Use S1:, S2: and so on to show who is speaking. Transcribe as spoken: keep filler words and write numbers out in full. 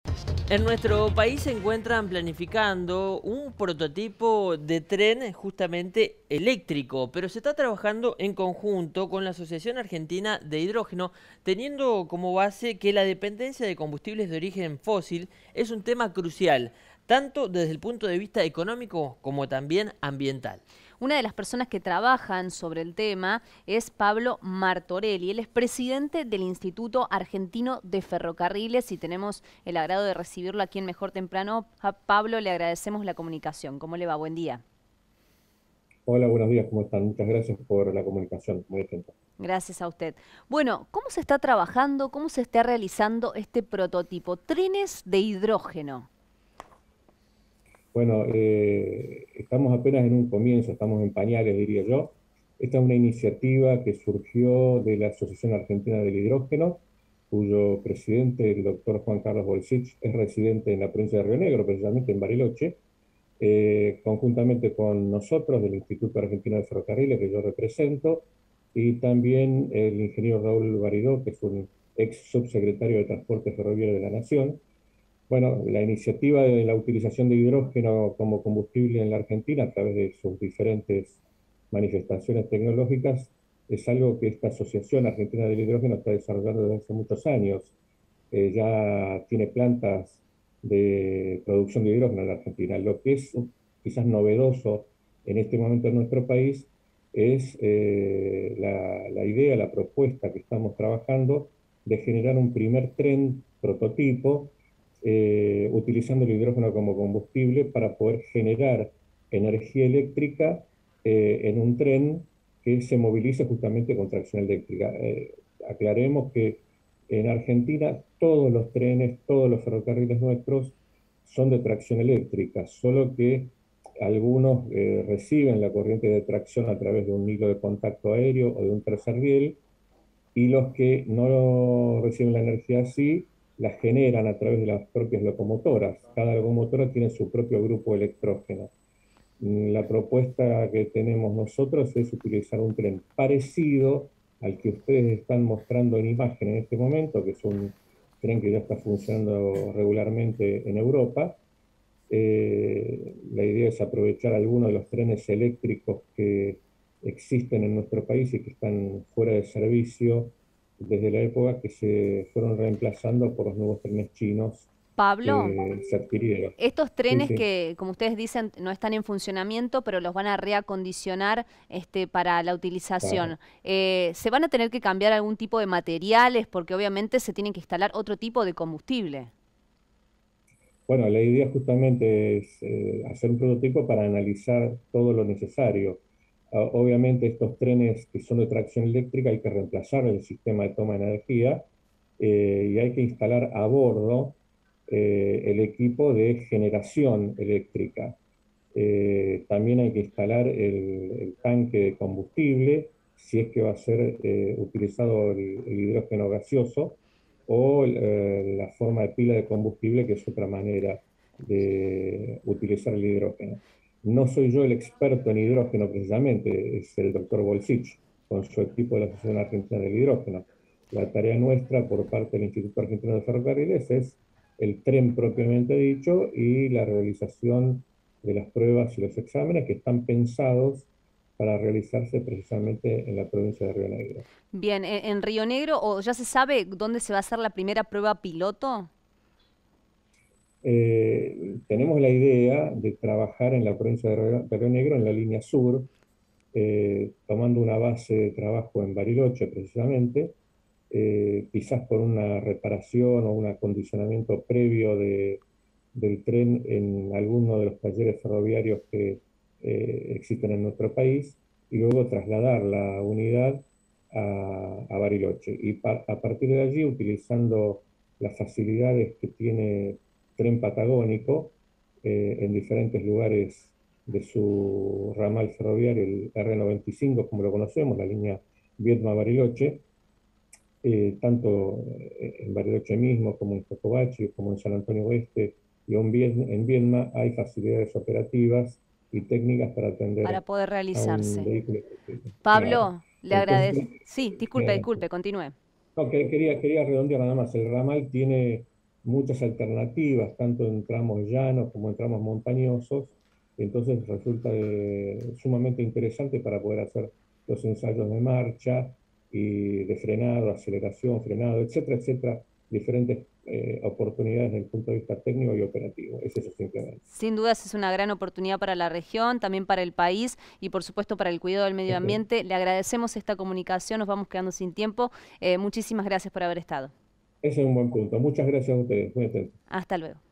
S1: En nuestro país se encuentran planificando un prototipo de tren justamente eléctrico, pero se está trabajando en conjunto con la Asociación Argentina de Hidrógeno, teniendo como base que la dependencia de combustibles de origen fósil es un tema crucial, tanto desde el punto de vista económico como también ambiental.
S2: Una de las personas que trabajan sobre el tema es Pablo Martorelli. Él es presidente del Instituto Argentino de Ferrocarriles y tenemos el agrado de recibirlo aquí en Mejor Temprano. A Pablo, le agradecemos la comunicación. ¿Cómo le va? Buen día.
S3: Hola, buenos días, ¿cómo están? Muchas gracias por la comunicación, muy atento.
S2: Gracias a usted. Bueno, ¿cómo se está trabajando, cómo se está realizando este prototipo? Trenes de hidrógeno.
S3: Bueno, eh, estamos apenas en un comienzo, estamos en pañales, diría yo. Esta es una iniciativa que surgió de la Asociación Argentina del Hidrógeno, cuyo presidente, el doctor Juan Carlos Bolsich, es residente en la provincia de Río Negro, precisamente en Bariloche, eh, conjuntamente con nosotros del Instituto Argentino de Ferrocarriles, que yo represento, y también el ingeniero Raúl Baridó, que es un ex subsecretario de Transporte Ferroviario de la Nación. Bueno, la iniciativa de la utilización de hidrógeno como combustible en la Argentina a través de sus diferentes manifestaciones tecnológicas es algo que esta Asociación Argentina del Hidrógeno está desarrollando desde hace muchos años. Eh, ya tiene plantas de producción de hidrógeno en la Argentina. Lo que es quizás novedoso en este momento en nuestro país es eh, la, la idea, la propuesta que estamos trabajando de generar un primer tren prototipo eh, utilizando el hidrógeno como combustible para poder generar energía eléctrica eh, en un tren que se movilice justamente con tracción eléctrica. Eh, aclaremos que en Argentina todos los trenes, todos los ferrocarriles nuestros son de tracción eléctrica, solo que algunos eh, reciben la corriente de tracción a través de un hilo de contacto aéreo o de un tercer riel, y los que no reciben la energía así, la generan a través de las propias locomotoras. Cada locomotora tiene su propio grupo electrógeno. La propuesta que tenemos nosotros es utilizar un tren parecido al que ustedes están mostrando en imagen en este momento, que es un tren que ya está funcionando regularmente en Europa. Eh, la idea es aprovechar algunos de los trenes eléctricos que existen en nuestro país y que están fuera de servicio desde la época que se fueron reemplazando por los nuevos trenes chinos
S2: Pablo,
S3: que se adquirieron.
S2: estos
S3: Sí,
S2: trenes
S3: sí.
S2: que, como ustedes dicen, no están en funcionamiento, pero los van a reacondicionar este, para la
S3: Claro.
S2: utilización, eh, ¿se van a tener que cambiar algún tipo de materiales? Porque obviamente se tienen que instalar otro tipo de combustible.
S3: Bueno, la idea justamente es eh, hacer un prototipo para analizar todo lo necesario. Ah, obviamente estos trenes que son de tracción eléctrica hay que reemplazar el sistema de toma de energía eh, y hay que instalar a bordo eh, el equipo de generación eléctrica. Eh, también hay que instalar el, el tanque de combustible, si es que va a ser eh, utilizado el, el hidrógeno gaseoso, o eh, la forma de pila de combustible, que es otra manera de utilizar el hidrógeno. No soy yo el experto en hidrógeno precisamente, es el doctor Bolsich, con su equipo de la Asociación Argentina del Hidrógeno. La tarea nuestra por parte del Instituto Argentino de Ferrocarriles es el tren propiamente dicho y la realización de las pruebas y los exámenes que están pensados para realizarse precisamente en la provincia de Río Negro.
S2: Bien, ¿en, en Río Negro o ya se sabe dónde se va a hacer la primera prueba piloto?
S3: Eh, tenemos la idea de trabajar en la provincia de Río, de Río Negro en la línea sur, eh, tomando una base de trabajo en Bariloche precisamente, eh, quizás por una reparación o un acondicionamiento previo de, del tren en alguno de los talleres ferroviarios que eh, existen en nuestro país, y luego trasladar la unidad a, a Bariloche. Y pa, a partir de allí, utilizando las facilidades que tiene Tren Patagónico eh, en diferentes lugares de su ramal ferroviario, el R noventa y cinco, como lo conocemos, la línea Viedma-Bariloche, eh, tanto en Bariloche mismo, como en Cotobachi, como en San Antonio Oeste y en Viedma, hay facilidades operativas y técnicas para
S2: Para
S3: atender
S2: poder
S3: a un
S2: realizarse.
S3: vehículo. Claro.
S2: Pablo, le
S3: Entonces,
S2: agradezco. Sí, disculpe,
S3: eh,
S2: disculpe, continúe.
S3: no, que- quería, quería redondear nada más. El ramal tiene muchas alternativas, tanto en tramos llanos como en tramos montañosos, entonces resulta eh, sumamente interesante para poder hacer los ensayos de marcha y de frenado, aceleración, frenado, etcétera, etcétera, diferentes eh, oportunidades desde el punto de vista técnico y operativo. Es eso simplemente.
S2: Sin dudas es una gran oportunidad para la región, también para el país y por supuesto para el cuidado del medio ambiente. Le agradecemos esta comunicación, nos vamos quedando sin tiempo. Eh, muchísimas gracias por haber estado.
S3: Ese es un buen punto. Muchas gracias a ustedes. Muy atentos.
S2: Hasta luego.